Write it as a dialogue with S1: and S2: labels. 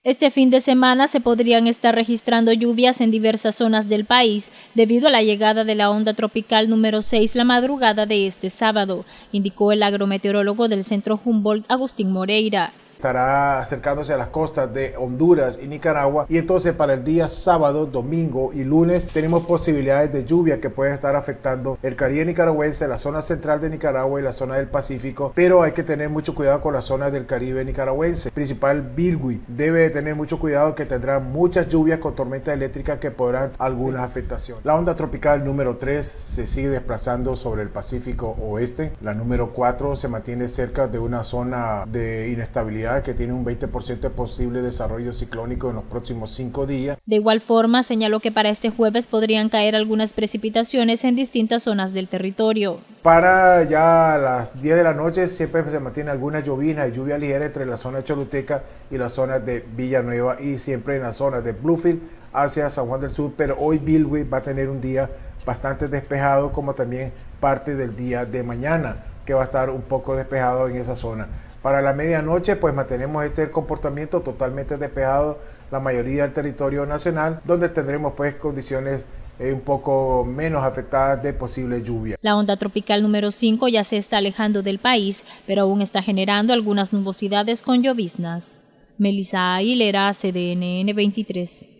S1: Este fin de semana se podrían estar registrando lluvias en diversas zonas del país debido a la llegada de la onda tropical número 6 la madrugada de este sábado, indicó el agrometeorólogo del Centro Humboldt, Agustín Moreira.
S2: Estará acercándose a las costas de Honduras y Nicaragua, y entonces para el día sábado, domingo y lunes tenemos posibilidades de lluvia que pueden estar afectando el Caribe nicaragüense, la zona central de Nicaragua y la zona del Pacífico, pero hay que tener mucho cuidado con la zona del Caribe nicaragüense, principal Bilwi. Debe tener mucho cuidado que tendrá muchas lluvias con tormentas eléctricas que podrán alguna afectación. La onda tropical número 3 se sigue desplazando sobre el Pacífico oeste, la número 4 se mantiene cerca de una zona de inestabilidad que tiene un 20% de posible desarrollo ciclónico en los próximos 5 días.
S1: De igual forma, señaló que para este jueves podrían caer algunas precipitaciones en distintas zonas del territorio.
S2: Para ya las 10 de la noche siempre se mantiene alguna llovizna y lluvia ligera entre la zona de Choluteca y la zona de Villanueva, y siempre en la zona de Bluefield hacia San Juan del Sur, pero hoy Bilwi va a tener un día bastante despejado, como también parte del día de mañana, que va a estar un poco despejado en esa zona. Para la medianoche pues mantenemos este comportamiento totalmente despejado la mayoría del territorio nacional, donde tendremos pues condiciones un poco menos afectadas de posible lluvia.
S1: La onda tropical número 5 ya se está alejando del país, pero aún está generando algunas nubosidades con lloviznas. Melissa Aguilera, CDNN 23.